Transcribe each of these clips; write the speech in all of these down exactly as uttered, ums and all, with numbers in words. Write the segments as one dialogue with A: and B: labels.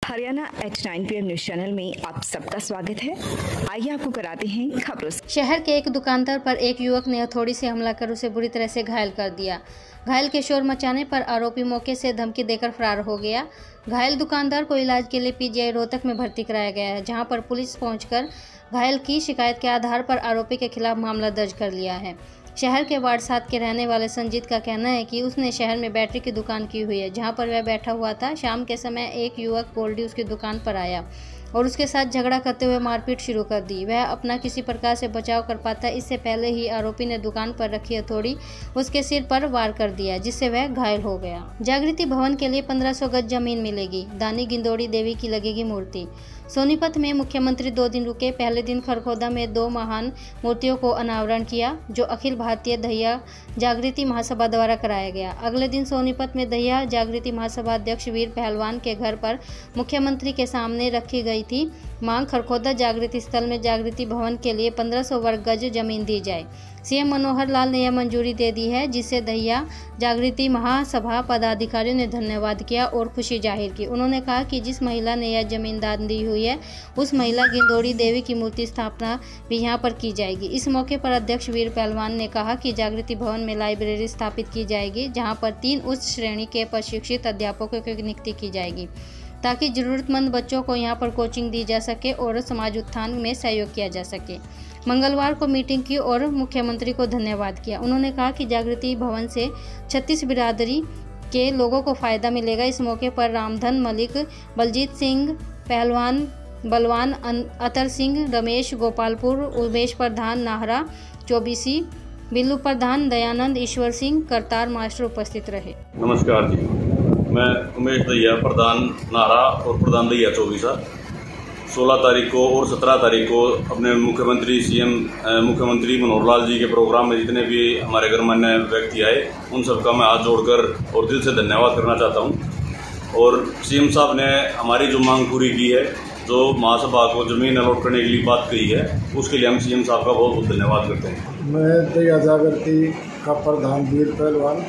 A: Haryana eight nine P M news channel में आप सबका स्वागत है। आइए आपको कराते हैं खबरों से।
B: शहर के एक दुकानदार पर एक युवक ने हथौड़ी से हमला कर उसे बुरी तरह से घायल कर दिया। घायल के शोर मचाने पर आरोपी मौके से धमकी देकर फरार हो गया। घायल दुकानदार को इलाज के लिए पी जी आई रोहतक में भर्ती कराया गया है, जहां पर पुलिस पहुंचकर घायल की शिकायत के आधार पर आरोपी के खिलाफ मामला दर्ज कर लिया है। शहर के वार्ड सात के रहने वाले संजीत का कहना है कि उसने शहर में बैटरी की दुकान की हुई है, जहां पर वह बैठा हुआ था। शाम के समय एक युवक गोल्डी उसकी दुकान पर आया और उसके साथ झगड़ा करते हुए मारपीट शुरू कर दी। वह अपना किसी प्रकार से बचाव कर पाता, इससे पहले ही आरोपी ने दुकान पर रखी हथौड़ी उसके सिर पर वार कर दिया, जिससे वह घायल हो गया। जागृति भवन के लिए पंद्रह सौ गज जमीन मिलेगी, दानी गिंदोड़ी देवी की लगेगी मूर्ति। सोनीपत में मुख्यमंत्री दो दिन रुके। पहले दिन खरखोदा में दो महान मूर्तियों को अनावरण किया, जो अखिल भारतीय दहिया जागृति महासभा द्वारा कराया गया। अगले दिन सोनीपत में दहिया जागृति महासभा अध्यक्ष वीर पहलवान के घर पर मुख्यमंत्री के सामने रखी गई थी मांग, खरखोदा जागृति स्थल में जागृति भवन के लिए पंद्रह सौ वर्ग गज जमीन दी जाए। सीएम मनोहर लाल ने यह मंजूरी दे दी है, जिससे दहिया जागृति महासभा पदाधिकारियों ने धन्यवाद किया और खुशी जाहिर की। उन्होंने कहा कि जिस महिला ने यह जमीन दान दी हुई है, उस महिला गिंदोड़ी देवी की मूर्ति स्थापना भी यहाँ पर की जाएगी। इस मौके पर अध्यक्ष वीर पहलवान ने कहा कि जागृति भवन में लाइब्रेरी स्थापित की जाएगी, जहाँ पर तीन उच्च श्रेणी के प्रशिक्षित अध्यापकों की नियुक्ति की जाएगी, ताकि जरूरतमंद बच्चों को यहाँ पर कोचिंग दी जा सके और समाज उत्थान में सहयोग किया जा सके। मंगलवार को मीटिंग की और मुख्यमंत्री को धन्यवाद किया। उन्होंने कहा कि जागृति भवन से छत्तीस बिरादरी के लोगों को फायदा मिलेगा। इस मौके पर रामधन मलिक, बलजीत सिंह पहलवान, बलवान अतर सिंह, रमेश गोपालपुर, उमेश प्रधान नाहरा चौबीसी, बिल्लू प्रधान, दयानंद, ईश्वर सिंह, करतार मास्टर उपस्थित रहे।
C: नमस्कार जी, मैं उमेश दहिया प्रधान नाहरा और प्रधान दहिया चौबीसा सोलह तारीख को और सत्रह तारीख को अपने मुख्यमंत्री सीएम मुख्यमंत्री मनोहर लाल जी के प्रोग्राम में जितने भी हमारे गणमान्य व्यक्ति आए, उन सबका मैं हाथ जोड़कर और दिल से धन्यवाद करना चाहता हूं। और सीएम साहब ने हमारी जो मांग पूरी की है, जो महासभा को जमीन अलॉट करने के लिए बात कही है, उसके लिए हम सीएम साहब का बहुत बहुत धन्यवाद करते हैं।
D: मैं दहिया जागृति का प्रधान वीर पहलवान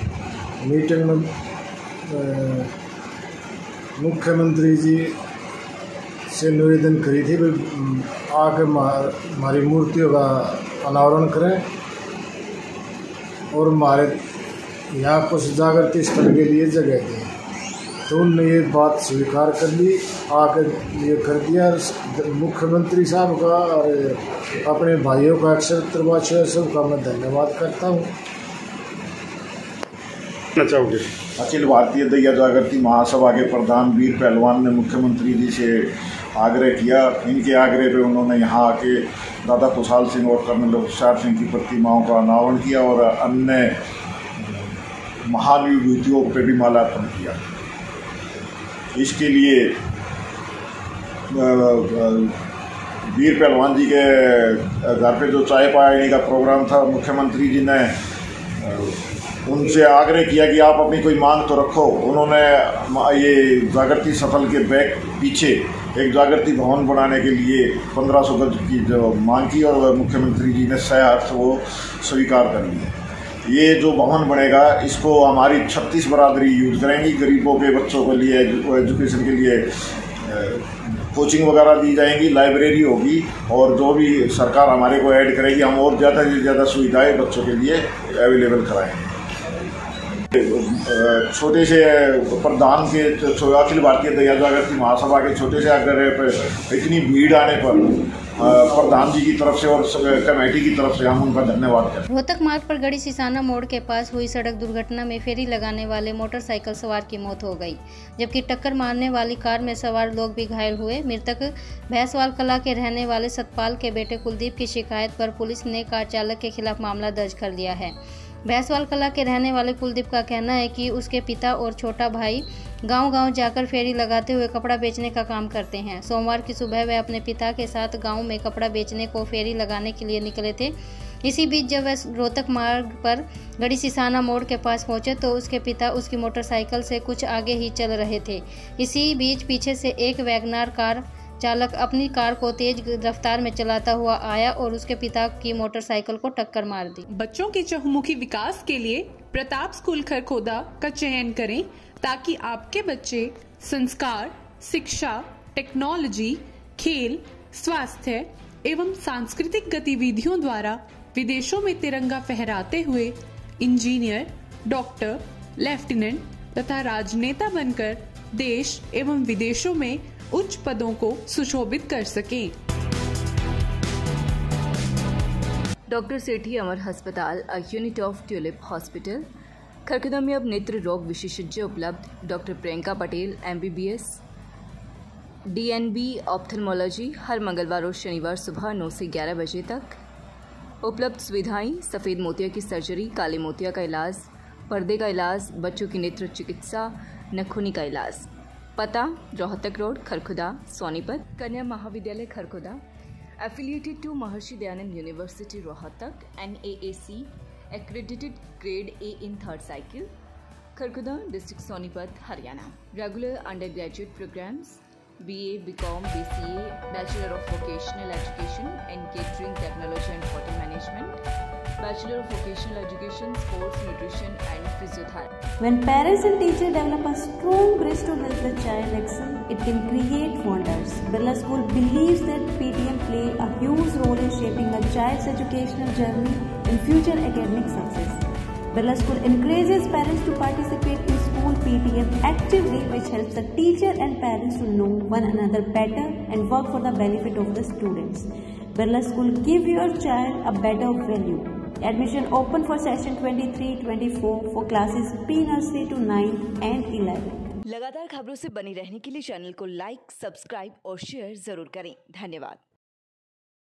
D: मीटिंग में मुख्यमंत्री जी से निवेदन करी थी, आके हमारी मूर्तियों का अनावरण करें और हमारे यहाँ कुछ जागृति स्थल के लिए जगह दें। तो उनने ये बात स्वीकार कर ली, आकर ये कर दिया। मुख्यमंत्री साहब का और अपने भाइयों का क्षेत्रवासियों सबका मैं धन्यवाद करता हूँ।
C: चाहोगे
E: अखिल भारतीय दहिया जागृति महासभा के प्रधान वीर पहलवान ने मुख्यमंत्री जी से आग्रह किया। इनके आग्रह पे उन्होंने यहाँ आके दादा खुशहाल सिंह और कर्नल होशियार सिंह की प्रतिमाओं का अनावरण किया और अन्य महान विभूतियों पे भी माल्यार्पण किया। इसके लिए वीर पहलवान जी के घर पे जो चाय पानी का प्रोग्राम था, मुख्यमंत्री जी ने उनसे आग्रह किया कि आप अपनी कोई मांग तो रखो। उन्होंने ये जागृति स्थल के बैक पीछे एक जागृति भवन बनाने के लिए पंद्रह सौ गज की जो मांग की और मुख्यमंत्री जी ने सहर्ष वो स्वीकार कर लिया। ये जो भवन बनेगा, इसको हमारी छत्तीस बरादरी यूज करेंगी। गरीबों के बच्चों के लिए एजुकेशन के लिए कोचिंग वगैरह दी जाएंगी, लाइब्रेरी होगी और जो भी सरकार हमारे को ऐड करेगी, हम और ज़्यादा से ज़्यादा सुविधाएं बच्चों के लिए अवेलेबल कराएंगे। छोटे से प्रधान के अखिल भारतीय दहिया जागृति महासभा के छोटे से आग्रह पर इतनी भीड़ आने पर प्रधान जी की तरफ से और कमेटी की तरफ से हम उनका धन्यवाद करते हैं।
B: रोहतक मार्ग पर गढ़ी सिसाना मोड़ के पास हुई सड़क दुर्घटना में फेरी लगाने वाले मोटरसाइकिल सवार की मौत हो गई, जबकि टक्कर मारने वाली कार में सवार लोग भी घायल हुए। मृतक भैंसवाल कला के रहने वाले सतपाल के बेटे कुलदीप की शिकायत पर पुलिस ने कार चालक के खिलाफ मामला दर्ज कर लिया है। भैंसवाल कला के रहने वाले कुलदीप का कहना है कि उसके पिता और छोटा भाई गांव-गांव जाकर फेरी लगाते हुए कपड़ा बेचने का काम करते हैं। सोमवार की सुबह वह अपने पिता के साथ गांव में कपड़ा बेचने को फेरी लगाने के लिए निकले थे। इसी बीच जब वह रोहतक मार्ग पर गढ़ी सिसाना मोड़ के पास पहुंचे तो उसके पिता उसकी मोटरसाइकिल से कुछ आगे ही चल रहे थे। इसी बीच पीछे से एक वैगनार कार चालक अपनी कार को तेज रफ्तार में चलाता हुआ आया और उसके पिता की मोटरसाइकिल को टक्कर मार दी।
F: बच्चों के चहुमुखी विकास के लिए प्रताप स्कूल खरखोदा का चयन करें, ताकि आपके बच्चे संस्कार, शिक्षा, टेक्नोलॉजी, खेल, स्वास्थ्य एवं सांस्कृतिक गतिविधियों द्वारा विदेशों में तिरंगा फहराते हुए इंजीनियर, डॉक्टर, लेफ्टिनेंट तथा राजनेता बनकर देश एवं विदेशों में उच्च पदों को सुशोभित कर सकें।
A: डॉक्टर सेठी अमर अस्पताल, a unit of tulip hospital, Kharkhoda में अब नेत्र रोग विशेषज्ञ उपलब्ध। Doctor Priyanka Patel, M B B S, D N B ophthalmology, हर मंगलवार और शनिवार सुबह नौ से ग्यारह बजे तक। उपलब्ध सुविधाएं: सफ़ेद मोतिया की सर्जरी, काले मोतिया का इलाज, पर्दे का इलाज, बच्चों की नेत्र चिकित्सा, नखूनी का इलाज। पता: रोहतक रोड, खरखुदा, सोनीपत। कन्या महाविद्यालय Kharkhoda, affiliated to Maharshi Dayanand university Rohtak, N A A C, accredited grade A in third cycle, Kharkhoda district Sonipat, Haryana. Regular under graduate programmes: B A, B com, B C A, bachelor of vocational education and catering technology and hotel management, Bachelor of Vocational Education, Sports, Nutrition and Physiotherapy.
G: When parents and teachers develop a strong bridge to help the child excel, it can create wonders. Birla School believes that P T M play a huge role in shaping a child's educational journey and future academic success. Birla School encourages parents to participate in school P T M actively, which helps the teacher and parents to know one another better and work for the benefit of the students. Birla School give your child a better value. Admission open for session twenty-three twenty-four for classes P nursery to nine and eleven.
A: लगातार खबरों से बनी रहने के लिए channel को like, subscribe और share जरूर करें। धन्यवाद।